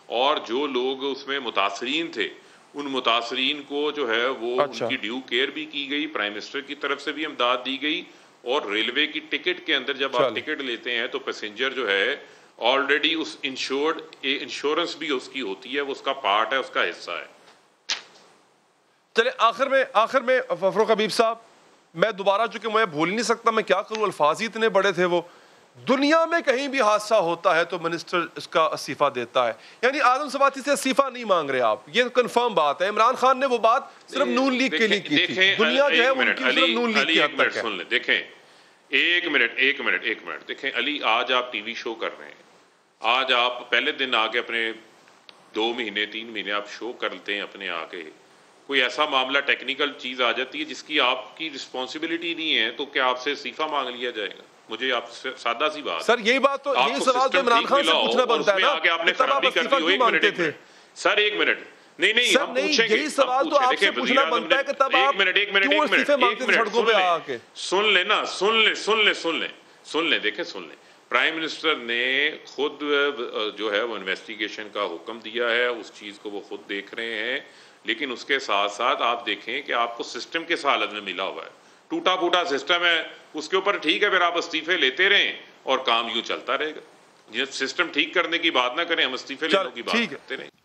और जो लोग उसमें मुतासरीन थे उन मुतासरीन को जो है वो अच्छा। उनकी ड्यू केयर भी की गई, प्राइम मिनिस्टर की तरफ से भी इमदाद दी गई। और रेलवे की टिकट के अंदर जब आप टिकट लेते हैं तो पैसेंजर जो है ऑलरेडी उस इंश्योर्ड इंश्योरेंस भी उसकी होती है, वो उसका पार्ट है, उसका हिस्सा है। चले आखिर में आखिर में फफरुख हबीब साहब, मैं दोबारा चूंकि मैं भूल नहीं सकता, मैं क्या करूँ, अल्फाज ही इतने बड़े थे वो। दुनिया में कहीं भी हादसा होता है तो मिनिस्टर इसका इस्तीफा देता है, यानी आजम सवाती से इस्तीफा नहीं मांग रहे आप, ये कंफर्म बात है। इमरान खान ने वो बात सिर्फ नून लीग के लिए की थी, दुनिया जो है उनकी सिर्फ नून लीग की हद तक है। सुन ले, देखें एक मिनट एक मिनट एक मिनट देखें अली, आज आप टीवी शो कर रहे हैं, आज आप पहले दिन आके अपने दो महीने तीन महीने आप शो करते हैं अपने आके, कोई ऐसा मामला टेक्निकल चीज आ जाती है जिसकी आपकी रिस्पॉन्सिबिलिटी नहीं है तो क्या आपसे इस्तीफा मांग लिया जाएगा? मुझे आपसे सादा सी बात सर, यही बात तो यही सवाल तो इमरान खान से पूछना बनता है ना, आगे आपने तब आप इस्तीफा क्यों मांगते थे? सर एक मिनट, नहीं नहीं सर, हम नहीं, पूछेंगे, यही सवाल तो आपसे पूछना बनता है कि तब आप एक मिनट एक मिनट क्यों एक मिनट इस्तीफे मांगते थे सड़कों पे आके? सुन ले ना, सुन ले सुन ले सुन ले सुन ले देखे सुन ले प्राइम मिनिस्टर ने खुद जो है वो इन्वेस्टिगेशन का हुक्म दिया है, उस चीज को वो खुद देख रहे हैं, लेकिन उसके साथ साथ आप देखें कि आपको सिस्टम किस हालत में मिला हुआ है, टूटा फूटा सिस्टम है, उसके ऊपर ठीक है फिर आप इस्तीफे लेते रहें और काम यूं चलता रहेगा। ये सिस्टम ठीक करने की बात ना करें, हम इस्तीफे लेने की बात करते रहें।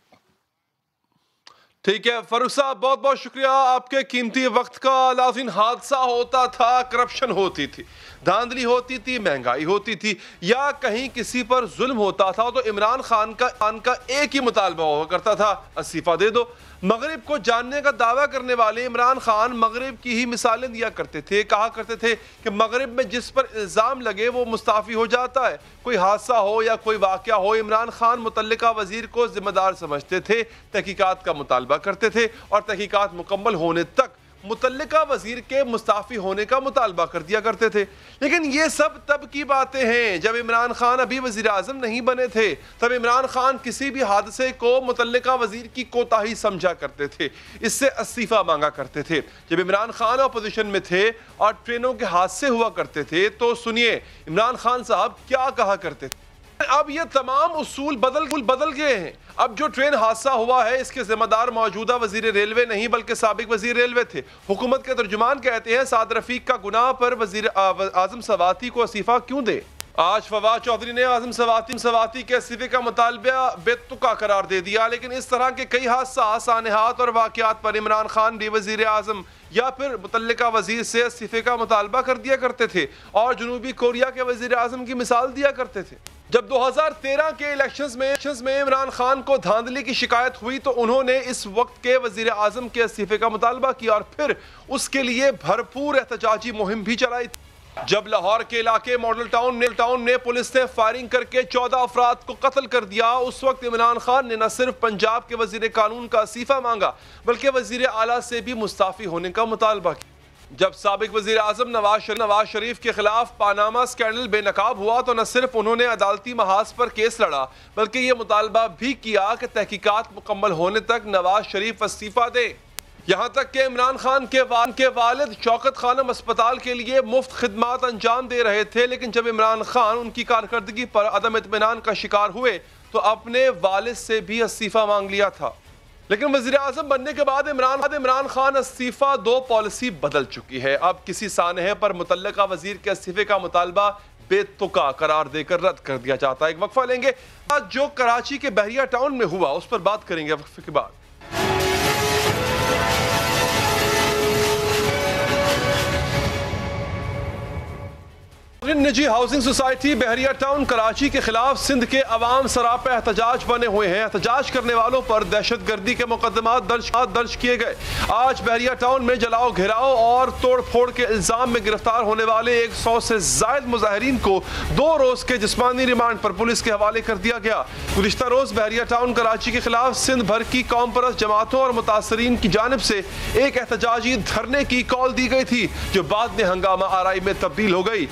ठीक है फरूख साहब, बहुत बहुत शुक्रिया आपके कीमती वक्त का। लाज़िम हादसा होता था, करप्शन होती थी, धांधली होती थी, महंगाई होती थी, या कहीं किसी पर जुल्म होता था तो इमरान खान का खान का एक ही मुतालबा हुआ करता था, इस्तीफा दे दो। मगरिब को जानने का दावा करने वाले इमरान खान मगरिब की ही मिसालें दिया करते थे, कहा करते थे कि मगरिब में जिस पर इल्ज़ाम लगे वो मुस्ताफ़ी हो जाता है। कोई हादसा हो या कोई वाक़या हो, इमरान खान मुतल्लिका वज़ीर को ज़िम्मेदार समझते थे, तहकीकात का मुतालबा करते थे और तहकीकात मुकम्मल होने तक मुतल्लिका वजीर के मुस्ताफ़ी होने का मुतालबा कर दिया करते थे। लेकिन ये सब तब की बातें हैं जब इमरान खान अभी वज़ीर आज़म नहीं बने थे। तब इमरान खान किसी भी हादसे को मुतल्लिका वजीर की कोताही समझा करते थे, इससे इस्तीफ़ा मांगा करते थे। जब इमरान खान अपोजिशन में थे और ट्रेनों के हादसे हुआ करते थे तो सुनिए इमरान खान साहब क्या कहा करते थे। अब ये तमाम उसूल बदल बदल गए हैं। अब जो ट्रेन हादसा हुआ है इसके जिम्मेदार मौजूदा वजीर रेलवे नहीं बल्कि साबिक वजीर रेलवे थे। हुकूमत के तर्जुमान कहते हैं साद रफीक का गुनाह पर वजीर आजम सवाती को इस्तीफा क्यों दे। आज फवाद चौधरी ने आजम सवाती सवाती के इस्तीफे का मुतालबा बेतुका करार दे दिया, लेकिन इस तरह के कई हादसा सानहात और वाक़यात पर इमरान खान भी वजीर आजम या फिर मुतल्लिका वजीर से इस्तीफे का मुतालबा कर दिया करते थे और जनूबी कोरिया के वजीर आजम की मिसाल दिया करते थे। जब दो हज़ार तेरह के इलेक्शंस में इलेक्शंस में इमरान खान को धांधली की शिकायत हुई तो उन्होंने इस वक्त के वजीर आजम के इस्तीफे का मुतालबा किया और फिर उसके लिए भरपूर एहतजाजी मुहिम भी चलाई। जब लाहौर के इलाके मॉडल टाउन ने टाउन में पुलिस ने फायरिंग करके चौदह अफराद को कत्ल कर दिया, उस वक्त इमरान खान ने न सिर्फ पंजाब के वजीर कानून का इस्तीफा मांगा बल्कि वजीर आला से भी मुस्ताफी होने का मुतालबा किया। जब साबिक वजीर आजम नवाज शरीफ नवाज शरीफ के खिलाफ पानामा स्कैंडल बेनकाब हुआ तो न सिर्फ उन्होंने अदालती महाज पर केस लड़ा बल्कि ये मुतालबा भी किया कि तहकीकात मुकम्मल होने तक नवाज शरीफ इस्तीफा दें। यहाँ तक कि इमरान खान के वाल के वालिद शौकत खानम अस्पताल के लिए मुफ्त खिदमात अंजाम दे रहे थे, लेकिन जब इमरान खान उनकी कारकर्दगी पर अदम इत्मीनान का शिकार हुए तो अपने वालिद से भी इस्तीफा मांग लिया था। लेकिन वज़ीर आज़म बनने के बाद इमरान इमरान खान इस्तीफा दो पॉलिसी बदल चुकी है। अब किसी सानहे पर मुतल्लिका वजीर के इस्तीफे का मुतालबा बेतुका करार देकर रद्द कर दिया जाता है। एक वक्फा लेंगे, आज जो कराची के बहरिया टाउन में हुआ उस पर बात करेंगे वक्फे के बाद। निजी housing society Bahria town Karachi के खिलाफ सिंध के अवाम सरापा एहतजाज बने हुए हैं। एहतजाज करने वालों पर दहशत गर्दी के मुकदमा दर्ज दर्ज किए गए। आज बहरिया टाउन में जलाओ घेराव और तोड़ फोड़ के इल्जाम में गिरफ्तार होने वाले एक सौ से जायद मुजाहिरीन को दो रोज के जिस्मानी रिमांड पर पुलिस के हवाले कर दिया गया। गुज़िश्ता रोज बहरिया टाउन कराची के खिलाफ सिंध भर की कौम परस्त जमातों और मुतासरीन की जानिब से एक एहतजाजी धरने की कॉल दी गई थी जो बाद में हंगामा आराई में तब्दील हो गई। इस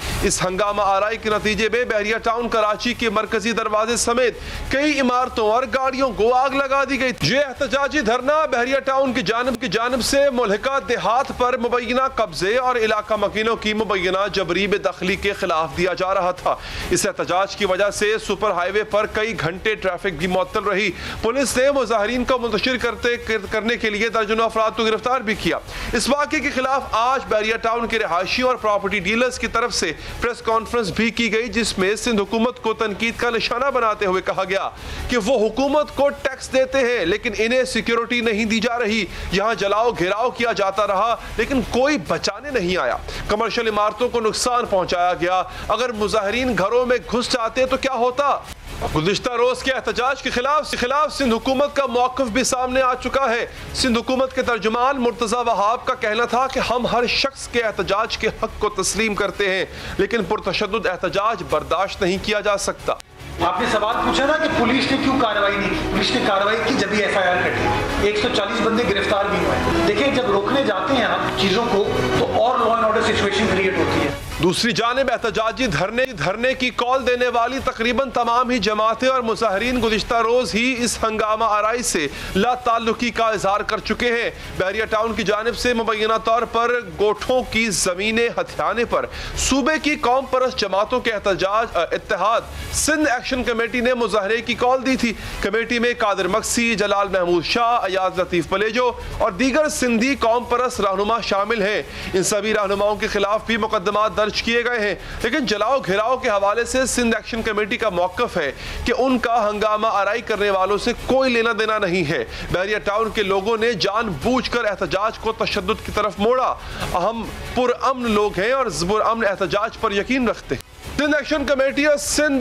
हंगामा आराई के नतीजे में बहरिया टाउन कराची के मरकजी दरवाजे समेत कई इमारतों और गाड़ियों को आग लगा दी गई। ये एहतजाजी धरना बहरिया टाउन की जानिब की जानिब से मुल्हिका देहात पर मुबैना कब्जे और इलाका मकीनों की मुबैना जबरी बेदखली के खिलाफ दिया जा रहा था। इस एहतजाज की वजह से सुपर हाईवे पर कई घंटे ट्रैफिक भी मुअत्तल रही। पुलिस ने मुजाहिरीन को मुंतशिर करते करने के लिए दर्जनों अफराद को गिरफ्तार भी किया। इस वाक़े के खिलाफ आज बहरिया टाउन के रिहायशी और प्रॉपर्टी डीलर्स की तरफ से प्रेस कॉन्फ्रेंस भी की गई, जिसमें सिंध हुकूमत को तनकीद का निशाना बनाते हुए कहा गया कि वो हुकूमत को टैक्स देते हैं लेकिन इन्हें सिक्योरिटी नहीं दी जा रही। यहाँ जलाओ घेराव किया जाता रहा लेकिन कोई बचाने नहीं आया। कमर्शियल इमारतों को नुकसान पहुंचाया गया। अगर मुजाहिरीन घरों में घुस जाते तो क्या होता। गुज़िश्ता रोज के एहतजाज के खिलाफ खिलाफ सिंध हुकूमत का मौक़िफ़ भी सामने आ चुका है। सिंध हुकूमत के तर्जुमान मुर्तज़ा वहाब का कहना था कि हम हर शख्स के एहतजाज के हक को तस्लीम करते हैं लेकिन पुरतशद्दुद एहतजाज बर्दाश्त नहीं किया जा सकता। आपने सवाल पूछा ना कि पुलिस ने क्यों कार्रवाई नहीं की। पुलिस ने कार्रवाई की जब भी एफ आई आर कटी, एक सौ चालीस बंदे गिरफ्तार भी हुए। देखिए, जब रोकने जाते हैं आप चीजों को तो और law and order situation create होती है। दूसरी जानिब एहतजाजी धरने धरने की कॉल देने वाली तकरीबन तमाम ही जमातें और मुजाहिरीन गुज़िश्ता रोज ही इस हंगामा आराई से ला ताल्लुकी का इजहार कर चुके हैं। बहरिया टाउन की जानिब से मुबैना तौर पर गोठों की जमीनें हथियाने पर सूबे की कौम परस्त जमातों के एहतजाज इत्तेहाद सिंध एक्शन कमेटी ने मुजाहरे की कॉल दी थी। कमेटी में कादिर मक्सी, जलाल महमूद शाह, अयाज लतीफ पलेजो और दीगर सिंधी कौम परस्त रहनुमा शामिल हैं। इन सभी रहनुमाओं के खिलाफ भी मुकदमा दर्ज किए गए हैं लेकिन जलाओ घेराव के हवाले से सिंध एक्शन कमेटी का मौक़िफ़ है कि उनका हंगामा आराई करने वालों से कोई लेना देना नहीं है। बहरिया टाउन के लोगों ने जानबूझकर एहतजाज को तशद्दुद की तरफ मोड़ा। हम पुरअमन लोग हैं और पुरअमन एहतजाज पर यकीन रखते हैं। सिंध एक्शन कमेटी और सिंध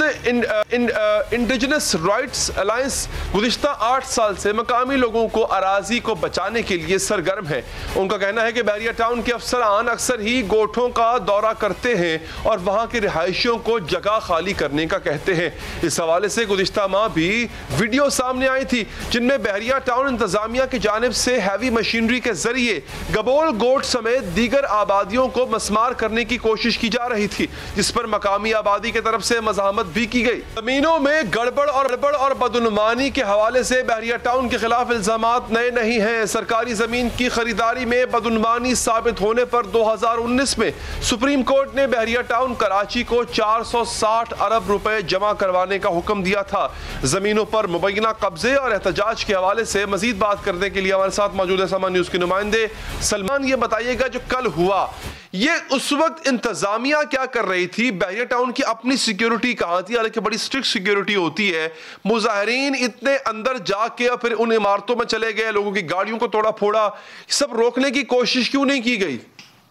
इंडिजिनस राइट्स अलायंस गुज़िश्ता आठ साल से मकामी लोगों को अराजी को बचाने के लिए सरगर्म है। उनका कहना है कि बहरिया टाउन के अफसरान अक्सर ही गोठों का दौरा करते हैं और वहाँ के रिहायशियों को जगह खाली करने का कहते हैं। इस हवाले से गुज़िश्ता माह भी वीडियो सामने आई थी जिनमें बहरिया टाउन इंतजामिया की जानिब से हैवी मशीनरी के जरिए गबोल गोट समेत दीगर आबादियों को मसमार करने की कोशिश की जा रही थी, जिस पर मकामी आबादी की तरफ से मज़ाहमत भी की गई। जमीनों में गड़बड़ और गड़बड़ और बदनुमानी के हवाले से बहरिया टाउन के खिलाफ इल्जामात नए नहीं हैं। सरकारी जमीन की खरीदारी में बदनुमानी साबित होने पर दो हजार उन्नीस में सुप्रीम कोर्ट ने बहरिया टाउन कराची को चार सौ साठ अरब रुपए जमा करवाने का हुक्म दिया था। जमीनों पर मुबैना कब्जे और एहतजाज के हवाले से मजीद बात करने के लिए हमारे साथ मौजूद है समा न्यूज के नुमाइंदे सलमान। ये बताइएगा, जो कल हुआ ये उस वक्त इंतजामिया क्या कर रही थी? बहरिया टाउन की अपनी सिक्योरिटी कहाँ थी? हालांकि बड़ी स्ट्रिक्ट सिक्योरिटी होती है। मुजाहिरीन इतने अंदर जाके और फिर उन इमारतों में चले गए, लोगों की गाड़ियों को तोड़ा फोड़ा, सब रोकने की कोशिश क्यों नहीं की गई?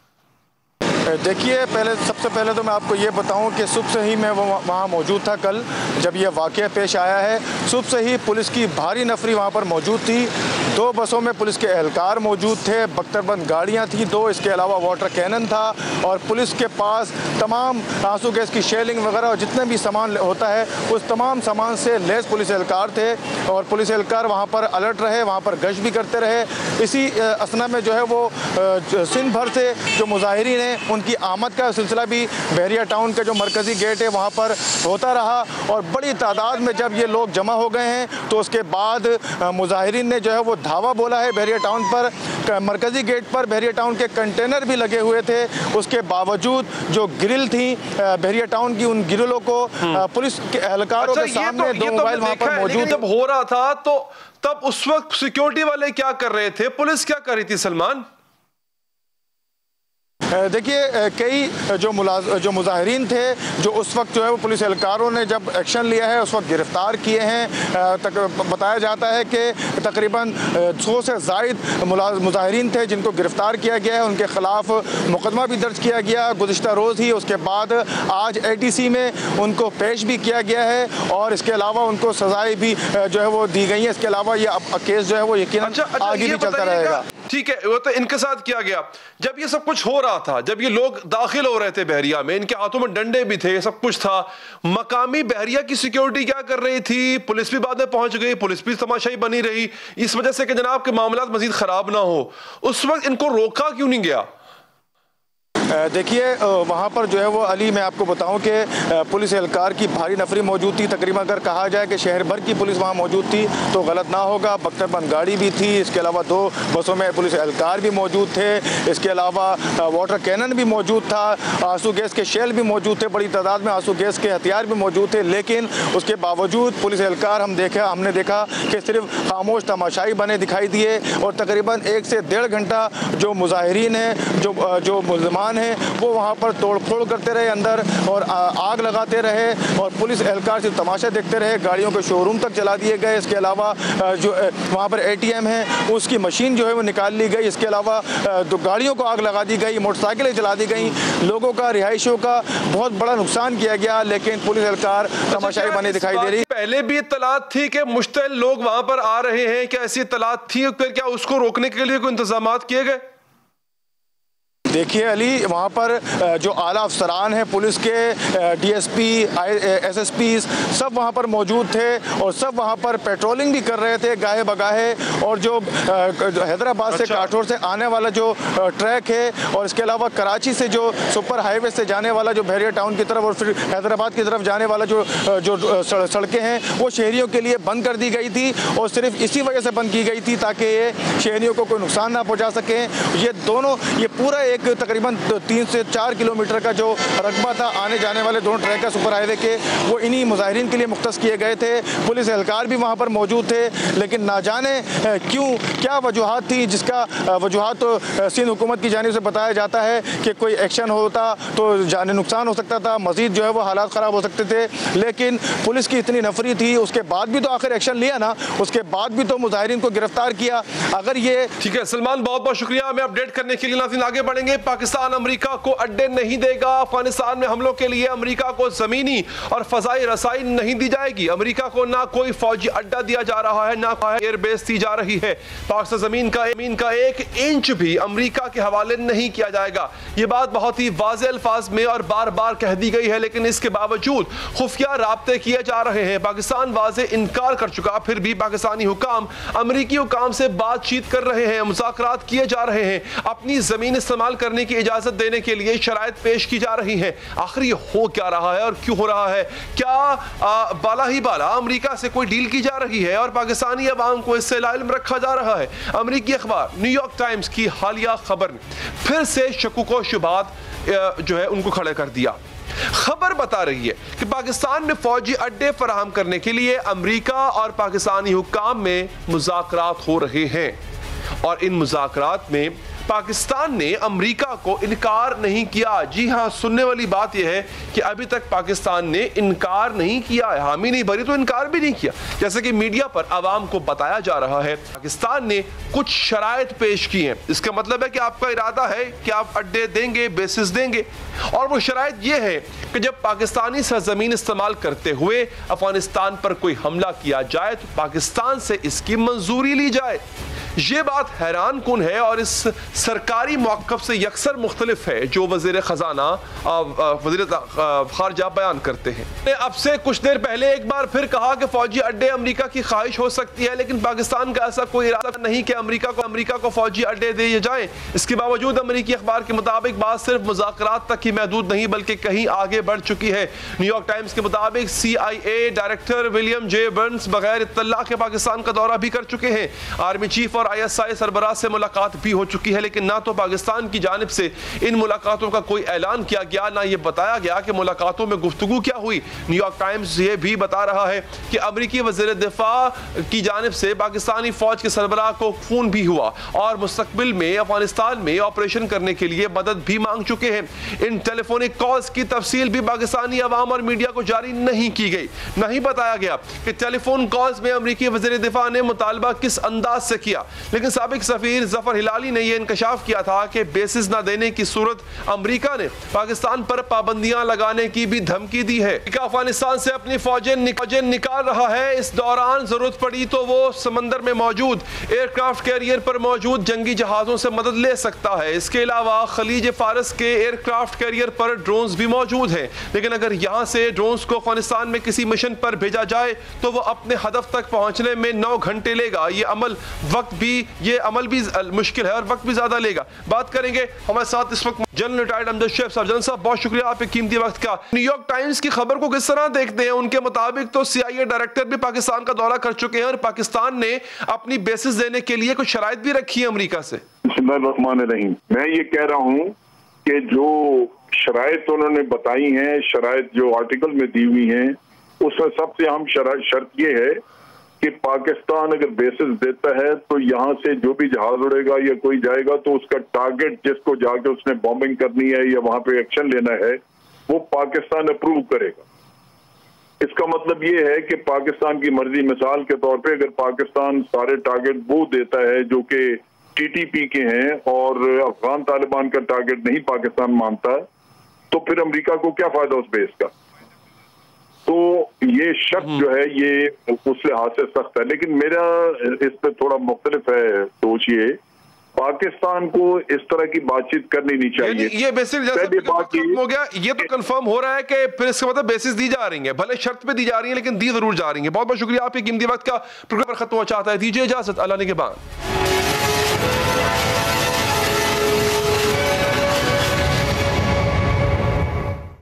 देखिए, पहले सबसे पहले तो मैं आपको ये बताऊं कि सुबह से ही मैं वहाँ मौजूद था कल जब ये वाक़या पेश आया है। सुबह से ही पुलिस की भारी नफरी वहाँ पर मौजूद थी। दो बसों में पुलिस के एहलकार मौजूद थे, बख्तरबंद गाड़ियाँ थी दो, इसके अलावा वाटर कैनन था और पुलिस के पास तमाम आंसू गैस की शेलिंग वगैरह और जितने भी सामान होता है उस तमाम सामान से लैस पुलिस एहलकार थे और पुलिस एहलकार वहाँ पर अलर्ट रहे, वहाँ पर गश्त भी करते रहे। इसी असना में जो है वो सिंध भर से जो मुजाहिरीन हैं उनकी आमद का सिलसिला भी बहरिया टाउन का जो मरकज़ी गेट है वहाँ पर होता रहा और बड़ी तादाद में जब ये लोग जमा हो गए हैं तो उसके बाद मुजाहिरीन ने जो है वो धावा बोला है बहरिया टाउन पर। मरकज़ी गेट पर बहरिया टाउन के कंटेनर भी लगे हुए थे, उसके बावजूद जो ग्रिल थी बहरिया टाउन की, उन ग्रिलों को पुलिस के एहलकारों के सामने दो मोबाइल वहाँ पर मौजूद जब हो रहा था तो तब उस वक्त सिक्योरिटी वाले क्या कर रहे थे, पुलिस क्या कर रही थी सलमान? देखिए, कई जो मुलाज जो मुजाहिरीन थे जो उस वक्त जो है वो पुलिस एहलकारों ने जब एक्शन लिया है उस वक्त गिरफ्तार किए हैं। तक, बताया जाता है कि तकरीबन सौ से ज़ायद मुजाहिरीन थे जिनको गिरफ्तार किया गया है, उनके ख़िलाफ़ मुकदमा भी दर्ज किया गया गुज़िश्ता रोज़ ही। उसके बाद आज ए टी सी में उनको पेश भी किया गया है और इसके अलावा उनको सज़ाएँ भी जो है वो दी गई हैं। इसके अलावा ये केस जो है वो यकीनन अच्छा, अच्छा, आगे भी चलता रहेगा। ठीक है, वो तो इनके साथ किया गया। जब ये सब कुछ हो रहा था, जब ये लोग दाखिल हो रहे थे बहरिया में, इनके हाथों में डंडे भी थे, सब कुछ था, मकामी बहरिया की सिक्योरिटी क्या कर रही थी? पुलिस भी बाद में पहुंच गई, पुलिस भी तमाशाई बनी रही इस वजह से कि जनाब के मामला मजीद खराब ना हो। उस वक्त इनको रोका क्यों नहीं गया? देखिए वहाँ पर जो है वो अली, मैं आपको बताऊं कि पुलिस एहलकार की भारी नफरी मौजूद थी। तकरीबन अगर कहा जाए कि शहर भर की पुलिस वहाँ मौजूद थी तो गलत ना होगा। बख्तरबंद गाड़ी भी थी, इसके अलावा दो बसों में पुलिस एहलकार भी मौजूद थे, इसके अलावा वाटर कैनन भी मौजूद था, आंसू गैस के शेल भी मौजूद थे, बड़ी तादाद में आंसू गैस के हथियार भी मौजूद थे। लेकिन उसके बावजूद पुलिस एहलकार हम देखा हमने देखा कि सिर्फ खामोश तमाशाई बने दिखाई दिए और तकरीबन एक से डेढ़ घंटा जो मुजाहिरीन हैं, जो जो मुल्ज़मान हैं, वो वहाँ पर तोड़ फोड़ करते रहे अंदर और आग लगाते रहे और पुलिस एहलकार सिर्फ तमाशा देखते रहे। गाड़ियों के शोरूम तक जला दिए गए। इसके अलावा जो वहाँ पर ए टी एम है उसकी मशीन जो है वो निकाल ली गई। इसके अलावा दो गाड़ियों को आग लगा दी गई, मोटरसाइकिलें जला दी गई, लोगों का रिहायशियों का बहुत बड़ा नुकसान किया गया। लेकिन पुलिस एहलकार तमाशाई बने दिखाई दे रही। पहले भी इत्तलात थी कि मुश्तइल लोग वहाँ पर आ रहे हैं, क्या ऐसी इत्तलात थी? फिर क्या उसको रोकने के लिए कोई इंतजाम किए गए? देखिए अली, वहाँ पर जो आला अफसरान हैं पुलिस के, D S P, S S P, सब वहाँ पर मौजूद थे और सब वहाँ पर पेट्रोलिंग भी कर रहे थे गाहे बगाहे। और जो हैदराबाद से काठौर से आने वाला जो ट्रैक है और इसके अलावा कराची से जो सुपर हाईवे से जाने वाला जो बहरिया टाउन की तरफ और फिर हैदराबाद की तरफ जाने वाला जो जो सड़कें हैं वो शहरियों के लिए बंद कर दी गई थी और सिर्फ इसी वजह से बंद की गई थी ताकि ये शहरियों को कोई नुकसान ना पहुँचा सकें। ये दोनों ये पूरा एक तकरीबन तीन से चार किलोमीटर का जो रकबा था आने जाने वाले दोनों ट्रैक का सुपर हाईवे के, वो इन्हीं मुजाहिरीन के लिए मुख्तस किए गए थे। पुलिस एहलकार भी वहाँ पर मौजूद थे, लेकिन ना जाने क्यों क्या वजूहात थी, जिसका वजूहात तो सिंध हुकूमत की जानिब से बताया जाता है कि कोई एक्शन होता तो जाने नुकसान हो सकता था, मजीद जो है वो हालात ख़राब हो सकते थे। लेकिन पुलिस की इतनी नफरी थी, उसके बाद भी तो आखिर एक्शन लिया ना, उसके बाद भी तो मुजाहिरीन को गिरफ्तार किया। अगर ये ठीक है सलमान, बहुत बहुत शुक्रिया हमें अपडेट करने के लिए। नाज़रीन आगे बढ़ेंगे। पाकिस्तान अमेरिका को अड्डे नहीं देगा। अफगानिस्तान में हमलों के लिए अमेरिका को जमीनी और फजाई रसाई नहीं दी जाएगी। अमेरिका को ना कोई फौजी अड्डा दिया जा रहा है, ना एयरबेस दी जा रही है। पाकिस्तान जमीन का जमीन का एक इंच भी अमेरिका के हवाले नहीं किया जाएगा। ये बात बहुत ही वाज़ेह अल्फाज में और बार बार कह दी गई है, लेकिन इसके बावजूद खुफिया राब्ते किए जा रहे हैं। पाकिस्तान वाज़ेह इनकार कर चुका, फिर भी पाकिस्तानी हुकाम अमरीकी हुकाम से बातचीत कर रहे हैं, मुज़ाकरात किए जा रहे हैं, अपनी जमीन इस्तेमाल करने की इजाजत देने के लिए शराइत पेश की जा रही है। आखिर ये हो क्या रहा है और क्यों हो रहा है? क्या आ, बाला ही बाला अमेरिका से कोई डील की जा रही है और पाकिस्तानी अवाम को इससे लाइल्म रखा जा रहा है? अमेरिकी अखबार न्यूयॉर्क टाइम्स की हालिया खबर ने फिर से शकुक व शुबात जो है उनको खड़े कर दिया। खबर बता रही है कि पाकिस्तान में फौजी अड्डे फराहम करने के लिए अमेरिका और पाकिस्तानी हुक्काम में मुज़ाकरात हो रहे हैं और इन मुज़ाकरात में पाकिस्तान ने अमेरिका को इनकार नहीं किया। जी हाँ, सुनने वाली बात यह है कि अभी तक पाकिस्तान ने इनकार नहीं किया है, हामी नहीं भरी तो इनकार भी नहीं किया। जैसे कि मीडिया पर आवाम को बताया जा रहा है, पाकिस्तान ने कुछ शराइत पेश की हैं। इसका मतलब है कि आपका इरादा है कि आप अड्डे देंगे, बेसिस देंगे, और वो शराइत ये है कि जब पाकिस्तानी सरजमीन इस्तेमाल करते हुए अफगानिस्तान पर कोई हमला किया जाए तो पाकिस्तान से इसकी मंजूरी ली जाए। ये बात हैरान कुन है और इस सरकारी मौक़िफ़ से यकसर मुख्तलिफ है जो वज़ीर ख़जाना वज़ीर ख़ारजा बयान करते हैं। अब से कुछ देर पहले एक बार फिर कहा कि फ़ौजी अड्डे अमेरिका की ख्वाहिश हो सकती है, लेकिन पाकिस्तान का ऐसा कोई इरादा नहीं कि अमेरिका को अमेरिका को फ़ौजी अड्डे दिए जाएँ। इसके बावजूद अमेरिकी अखबार के मुताबिक बात सिर्फ मुज़ाकरात तक ही महदूद नहीं बल्कि कहीं आगे बढ़ चुकी है। न्यूयॉर्क टाइम्स के मुताबिक C I A director William J Burns बगैर इत्तला के पाकिस्तान का दौरा भी कर चुके हैं। Army chief I S I सरबराह से मुलाकात भी हो चुकी है, लेकिन ना तो पाकिस्तान की जानिब से इन मुलाकातों का कोई ऐलान किया गया, ना ये बताया गया कि मुलाकातों में गुफ्तगू क्या हुई। न्यूयॉर्क टाइम्स ये भी बता रहा है कि अमरीकी वज़ीर दिफा की जानिब से पाकिस्तानी फौज के सरबराह को फोन भी हुआ और मुस्तकबिल में अफगानिस्तान में ऑपरेशन करने के लिए मदद भी मांग चुके हैं। इन टेलीफोनिक कॉल्स की तफसील भी पाकिस्तानी अवाम और मीडिया को जारी नहीं की गई। नहीं बताया गया कि टेलीफोन कॉल्स में अमरीकी वज़ीर दिफा ने मुतालबा किस अंदाज से किया, लेकिन साबिक सफीर जफर हिलाली ने यह इंकशाफ किया था कि बेसिस न देने की सूरत अमेरिका ने पाकिस्तान पर पाबंदियां लगाने की भी धमकी दी है। अफगानिस्तान से अपनी फौजें निकाल रहा है। इस दौरान जरूरत पड़ी तो वो समंदर में मौजूद एयरक्राफ्ट कैरियर पर मौजूद जंगी जहाजों से मदद ले सकता है। इसके अलावा खलीज फारस के एयरक्राफ्ट कैरियर पर ड्रोन्स भी मौजूद हैं, लेकिन अगर यहाँ से ड्रोन्स को अफगानिस्तान में किसी मिशन पर भेजा जाए तो वो अपने हदफ तक पहुंचने में नौ घंटे लेगा। ये अमल वक्त भी ये अमल भी मुश्किल है और वक्त भी ज्यादा लेगा। बात करेंगे हमारे साथ इस वक्त जनरल रिटायर्ड अमजद शेख साहब। जनरल साहब बहुत शुक्रिया आपके कीमती वक्त का। न्यूयॉर्क टाइम्स की खबर को किस तरह देखते हैं? उनके मुताबिक तो सीआईए डायरेक्टर भी पाकिस्तान का दौरा कर चुके हैं और पाकिस्तान ने अपनी बेसिस देने के लिए कुछ शराइत भी रखी है अमरीका से। बिस्मिल्लाहिर्रहमानिर्रहीम। मैं ये कह रहा हूँ कि जो शराइत उन्होंने बताई हैं, शराइत जो आर्टिकल में दी हुई हैं, उसमें सबसे अहम शर्त ये है कि पाकिस्तान अगर बेसिस देता है तो यहाँ से जो भी जहाज उड़ेगा या कोई जाएगा तो उसका टारगेट जिसको जाके उसने बॉम्बिंग करनी है या वहां पे एक्शन लेना है वो पाकिस्तान अप्रूव करेगा। इसका मतलब ये है कि पाकिस्तान की मर्जी, मिसाल के तौर पे अगर पाकिस्तान सारे टारगेट वो देता है जो कि टीटीपी के हैं और अफगान तालिबान का टारगेट नहीं पाकिस्तान मानता, तो फिर अमेरिका को क्या फायदा उस बेस का? तो ये शर्त जो है ये उस लिहाज से सख्त है। लेकिन मेरा इस पे थोड़ा मुख्तलिफ है सोच। ये पाकिस्तान को इस तरह की बातचीत करनी नहीं चाहिए। ये बेसिक हो गया, ये तो कंफर्म हो रहा है कि फिर इसका मतलब बेसिस दी जा रही है, भले शर्त पे दी जा रही है लेकिन दी जरूर जा रही है। बहुत बहुत शुक्रिया आपके कीमती वक्त का। प्रोग्राम खत्म हो चाहता है, दीजिए इजाजत, अल्लाह ने के बाद।